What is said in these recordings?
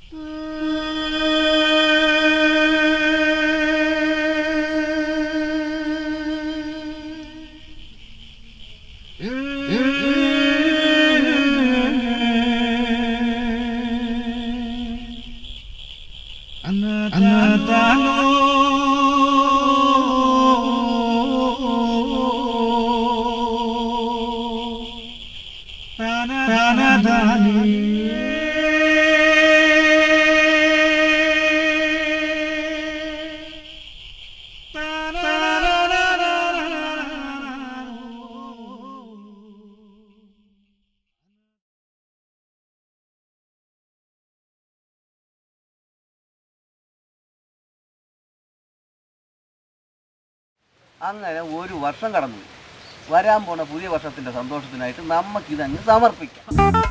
അങ്ങനെ ഒരു വർഷം കടന്നു. വരാൻ പോണ പുതിയ വർഷത്തിന്റെ സന്തോഷത്തിനായിട്ട് നമുക്കിതങ്ങ് സമർപ്പിക്കാം.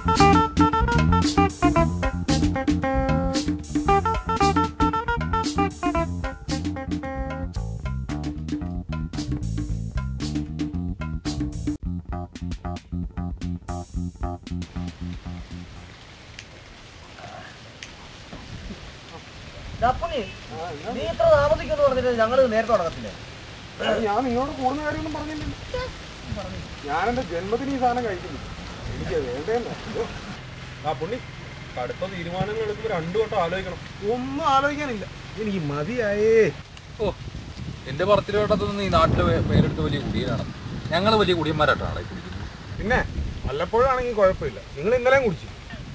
നീ ഇത്ര താമസിക്കുന്നു പറഞ്ഞിട്ട് ഞങ്ങള് നേരത്തെ തുടങ്ങത്തില്ലേ? ഞാൻ നിങ്ങളോട് കൂടുന്ന കാര്യമൊന്നും പറഞ്ഞില്ലല്ലോ. ഞാൻ എന്റെ ജന്മത്തിന് ഈ സാധനം കഴിക്കുന്നു. എനിക്ക് വേണ്ടേണ്ട. ആ പുണ്ണി, കടുത്ത തീരുമാനങ്ങൾ എടുക്കുമ്പോൾ 2 വട്ടം ആലോചിക്കണം. ഒന്നും ആലോചിക്കാനില്ല, എനിക്ക് മതിയായേ. ഓ, എന്റെ പറത്തിലോട്ടത്തൊന്നും ഈ നാട്ടിലെ പേരെടുത്ത് വലിയ കുടിയനാണ്. ഞങ്ങൾ വലിയ കുടിയന്മാരായിട്ടാണ് കുടിക്കുന്നത്. പിന്നെ വല്ലപ്പോഴാണെങ്കിൽ കുഴപ്പമില്ല. നിങ്ങൾ ഇന്നലെയും കുടിച്ചു.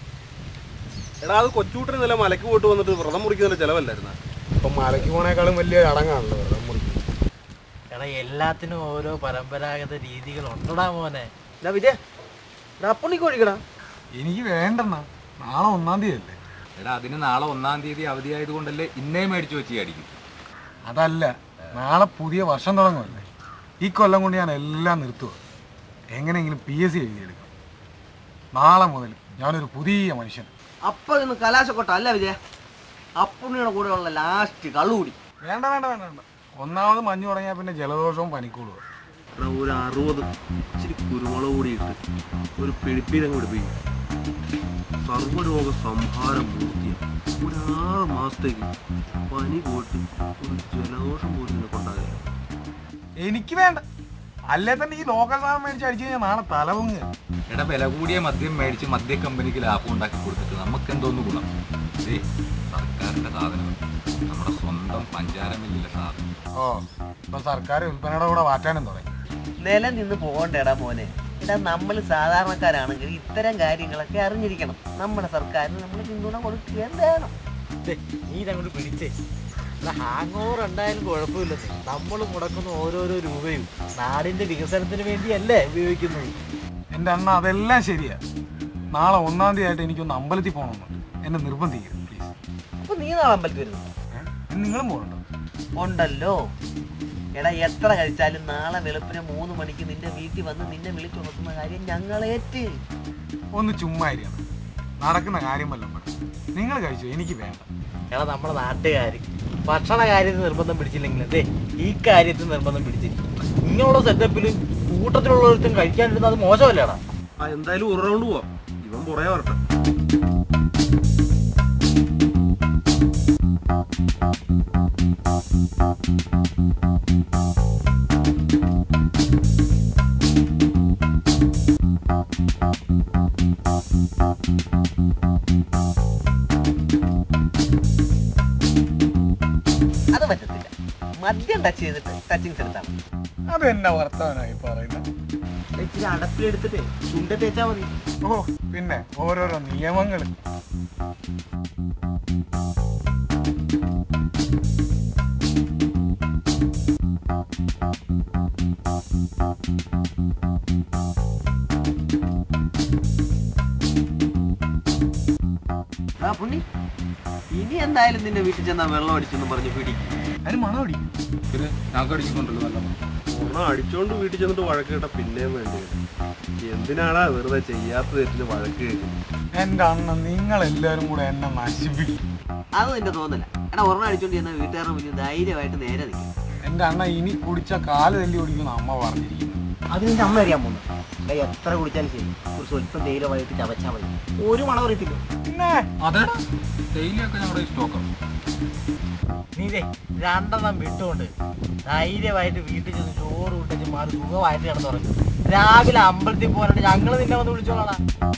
എടാ, അത് കൊച്ചുകൂട്ടിന് ഇന്നലെ മലക്ക് പോയിട്ട് വന്നിട്ട് വ്രതം മുറിക്കുന്നതിന്റെ ചിലവല്ലായിരുന്ന. ഇപ്പം മലക്ക് പോണേക്കാളും വലിയ ചടങ്ങാണല്ലോ വ്രതം മുറിക്കുന്നത്. എടാ, എല്ലാത്തിനും ഓരോ പരമ്പരാഗത രീതികളുണ്ടടാ മോനെ. ഒഴിക്കടാ. എനിക്ക് വേണ്ടെണ്ണ, നാളെ 1-ാം തീയതി അല്ലേ? എടാ, അതിന് നാളെ 1-ാം തീയതി അവധിയായത് കൊണ്ടല്ലേ ഇന്നേ മേടിച്ചു വെച്ച് അടിക്കും. അതല്ല, നാളെ പുതിയ വർഷം തുടങ്ങുമല്ലേ. ഈ കൊല്ലം കൊണ്ട് ഞാൻ എല്ലാം നിർത്തുക. എങ്ങനെയെങ്കിലും PSC എഴുതിയെടുക്കാം. നാളെ മുതൽ ഞാനൊരു പുതിയ മനുഷ്യൻ. അപ്പൊ ഇന്ന് കലാശക്കൊട്ട അല്ല വിജയ, അപ്പുണ്ണിയുടെ കൂടെ ഉള്ള ലാസ്റ്റ് കള്ളുകൂടി. വേണ്ട വേണ്ട വേണ്ട വേണ്ട. ഒന്നാമത് മഞ്ഞ് തുടങ്ങിയാൽ പിന്നെ ജലദോഷവും പനിക്കൂടുക. ഒരു 60 ഇച്ചിരി കുരുമുളക് കൂടി ഇട്ട് ഒരു പിടിപ്പീരം പിടിപ്പിക്കും. സർവ്വരോഗ സംഹാരം പൂർത്തിയാണ്. ഒരു 6 മാസത്തേക്ക് പനി പോയിട്ട് ഒരു ജലദോഷം പോലും കൊണ്ടാകില്ല. എനിക്ക് വേണ്ട. അല്ലേ തന്നെ ഈ ലോക്കൽ സാധനം മേടിച്ച് അടിച്ചു കഴിഞ്ഞാൽ നാളെ തലവങ്ങ്. എടാ, വില കൂടിയ മദ്യം മേടിച്ച് മദ്യ കമ്പനിക്ക് ലാഭം ഉണ്ടാക്കി കൊടുത്തിട്ട് നമുക്ക് എന്തോന്ന് ഗുണം? സർക്കാരിന്റെ സാധനം, നമ്മുടെ സ്വന്തം പഞ്ചാര മില്ലിലെ സാധനം. ഓ, ഇപ്പൊ സർക്കാർ വിൽപ്പനയുടെ കൂടെ മാറ്റാനും തുടങ്ങി. നില നിന്ന് പോകണ്ടേടാ മോനെ. എടാ, നമ്മൾ സാധാരണക്കാരാണെങ്കിൽ ഇത്തരം കാര്യങ്ങളൊക്കെ അറിഞ്ഞിരിക്കണം. നമ്മുടെ സർക്കാരിന് നമ്മൾ പിന്തുണ കൊടുക്കുകയും വേണം. നീ അങ്ങോട്ട് പിടിച്ചേ. ഹാങ് ഓവർ ഉണ്ടായാലും കുഴപ്പമില്ല. നമ്മൾ മുടക്കുന്ന ഓരോരോ രൂപയും നാടിന്റെ വികസനത്തിന് വേണ്ടിയല്ലേ ഉപയോഗിക്കുന്നത്. എൻ്റെ അണ്ണ, അതെല്ലാം ശരിയാ. നാളെ 1-ാം തീയതി ആയിട്ട് എനിക്കൊന്ന് അമ്പലത്തിൽ പോകണമെന്നുണ്ട്. എന്നെ നിർബന്ധിക്കരുത് പ്ലീസ്. അപ്പൊ നീ നാളെ അമ്പലത്തിൽ വരുന്നു? നിങ്ങളും പോകണ്ടോ? ഉണ്ടല്ലോ. എടാ, എത്ര കഴിച്ചാലും നാളെ വെളുപ്പിന് 3 മണിക്ക് നിന്റെ വീട്ടിൽ വന്ന് നിന്നെ വിളിച്ചുണർത്തുന്ന കാര്യം ഞങ്ങളേറ്റ്. ഒന്ന് ചുമ്മാരിയാണ്. നടക്കുന്ന കാര്യം വല്ലതും പറ. നിങ്ങൾ കഴിച്ചു, എനിക്ക് വേണ്ട. എടാ, നമ്മുടെ നാട്ടുകാർ ഭക്ഷണ കാര്യത്തിൽ നിർബന്ധം പിടിച്ചില്ലെങ്കിൽ അതെ ഈ കാര്യത്തിൽ നിർബന്ധം പിടിച്ചിരിക്കും. ഇങ്ങനെയുള്ള സെറ്റപ്പിൽ കൂട്ടത്തിലുള്ളവർക്കും കഴിക്കാനിരുന്നത് അത് മോശമല്ലേടാ. എന്തായാലും ഒരു റൗണ്ട് പോവാം. ഇവൻ പുറകെ വരട്ടെ. അത് പറ്റത്തില്ല. മദ്യം ടച്ച് ചെയ്തിട്ട് ടച്ചിങ്സ് എടുത്താണ്. അതെന്നാ വർത്തമാനമായി പറയുന്നത്? ഇച്ചിരി അടപ്പിലെടുത്തിട്ട് ചുണ്ട തേച്ചാ മതി. ഓ, പിന്നെ ഓരോരോ നിയമങ്ങൾ. പുണ്ണി, ഇനി എന്തായാലും നിന്റെ വീട്ടിൽ ചെന്നാ വെള്ളം അടിച്ചെന്ന് പറഞ്ഞ് പിടിക്കും. അതിന് മണം അടിക്കും. പിന്നെ ഞങ്ങൾക്ക് അടിക്കുന്നുണ്ടല്ലോ നല്ല മണം. ഒരെണ്ണം അടിച്ചോണ്ട് വീട്ടിൽ ചെന്നിട്ട് വഴക്ക് കേട്ട പിന്നെയും വേണ്ടി. എന്തിനാടാ വെറുതെ ചെയ്യാത്ത തെറ്റിന് വഴക്ക് കേൾക്കുന്നത്? എന്റെ അണ്ണ, നിങ്ങളെല്ലാരും കൂടെ എന്നെ നശിപ്പിക്കും. അത് നിന്റെ തോന്നല. എടാ, ഒരെണ്ണം അടിച്ചോണ്ട് ചെന്നാൽ വീട്ടുകാരുടെ മുന്നിൽ ധൈര്യമായിട്ട് നേരെ നിൽക്കും. എന്റെ അണ്ണ, ഇനി കുടിച്ച കാല് തല്ലി കുടിക്കുന്ന അമ്മ പറഞ്ഞിരിക്കുന്നു. അത് നിന്റെ അമ്മ അറിയാൻ പോകുന്നു. എത്ര കുടിച്ചാലും ശരി, ഒരു സ്വല്പം തേയില വഴിയിട്ട് ചവച്ചാൽ മതി, ഒരു മണം അറിയത്തില്ല. പിന്നെ അതേടാ തേയിലയൊക്കെ ഞങ്ങളുടെ സ്റ്റോക്കാണ്. നീ 2 വിട്ടുകൊണ്ട് ധൈര്യമായിട്ട് വീട്ടിൽ ചെന്ന് ചോറ് വിട്ടിട്ട് മാറി സുഖമായിട്ട് കിടന്നുറങ്ങും. രാവിലെ അമ്പലത്തിൽ പോകാനായിട്ട് ഞങ്ങൾ നിന്നെ വന്ന് വിളിച്ചോളാം.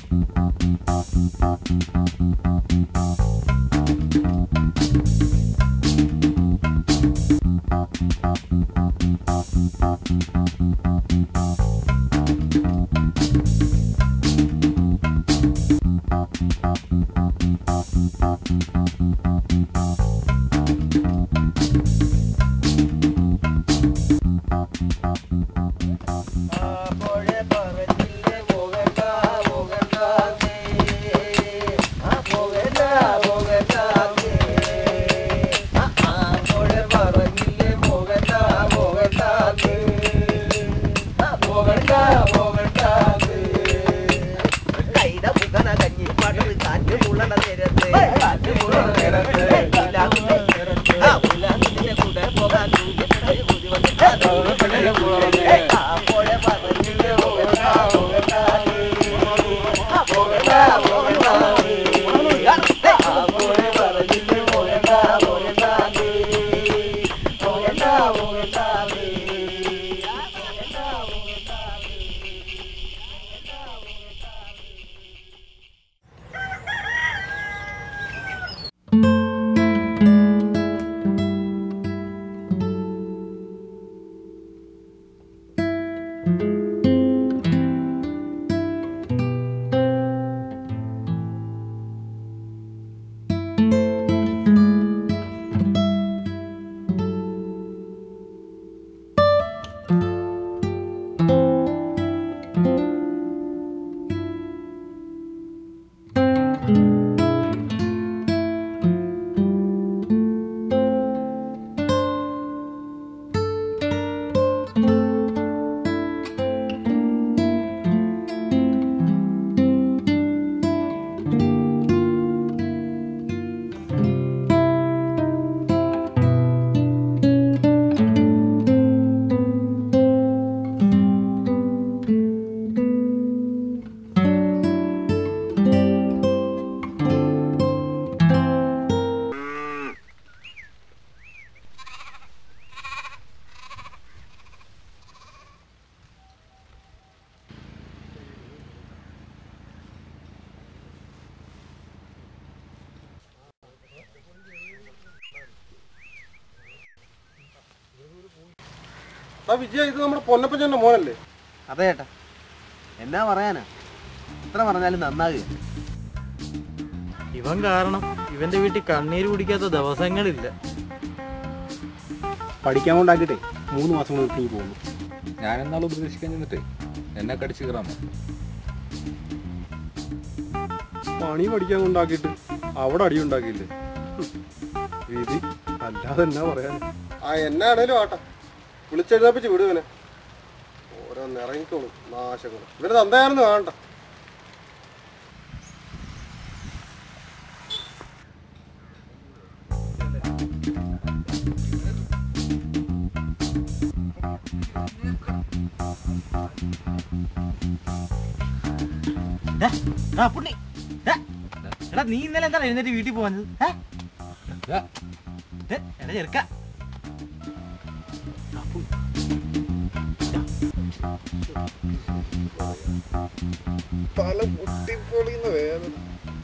വിജയ, ഇത് നമ്മുടെ പൊന്നപ്പച്ചന്റെ മോനല്ലേ? അതെ ചേട്ടാ, എന്നാ പറയാനാ, എത്ര പറഞ്ഞാലും നന്നാകുക. ഇവൻ കാരണം ഇവന്റെ വീട്ടിൽ കണ്ണീര് കുടിക്കാത്ത ദിവസങ്ങളില്ല. പഠിക്കാൻ കൊണ്ടാക്കിട്ടെ 3 മാസം കൊണ്ട് നീ പോകുന്നു. ഞാനെന്നാളും ഉപദേശിക്കാൻ ചെന്നിട്ടേ എന്നെ കടിച്ചു കയറാമോ? പണി പഠിക്കാൻ കൊണ്ടാക്കിയിട്ട് അവിടെ അടി ഉണ്ടാക്കിയില്ലേ? വിധി അല്ലാതെ എന്നാ പറയാൻ. എന്നാണേലും ആട്ടാ, വിളിച്ചെഴുതാപ്പിച്ച് വിടുവനെ. ഓരോ നിറങ്ങിക്കോളും നാശങ്ങളും. ഇവര് തന്തയാണെന്ന് കാണണ്ട. എടാ, നീ ഇന്നലെ എന്താണ് എഴുന്നേറ്റ് വീട്ടിൽ പോകുന്നത്? എടാ ചെറുക്ക, തല പൊട്ടിപ്പൊളിയുന്ന വേദന.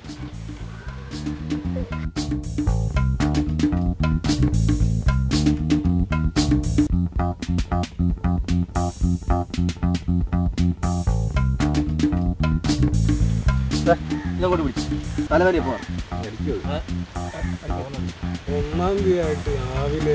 ഇതങ്ങോട്ട് പിടിച്ചു തലവരെ പോവാം. 1-ാം തീയതി ആയിട്ട് രാവിലെ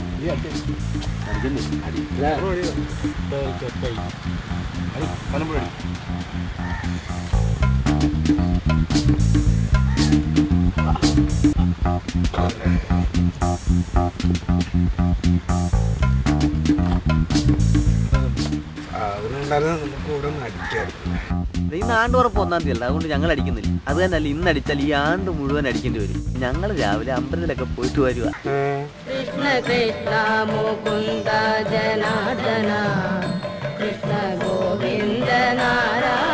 അതിനുണ്ടായിരുന്ന നമുക്ക് ഇവിടെ ഒന്ന് അടിക്കായിരുന്നു. ഇന്ന് ആണ്ടുറപ്പ് 1-ാം തീയതി അല്ല, അതുകൊണ്ട് ഞങ്ങൾ അടിക്കുന്നില്ല. അത് തന്നെയല്ല, ഇന്നടിച്ചാൽ ഈ ആണ്ട് മുഴുവൻ അടിക്കേണ്ടി വരും. ഞങ്ങൾ രാവിലെ അമ്പലത്തിലൊക്കെ പോയിട്ട് വരുക. കൃഷ്ണ കൃഷ്ണ മുകുന്ദ ജനാർദ്ദന കൃഷ്ണ ഗോവിന്ദ നാരായണ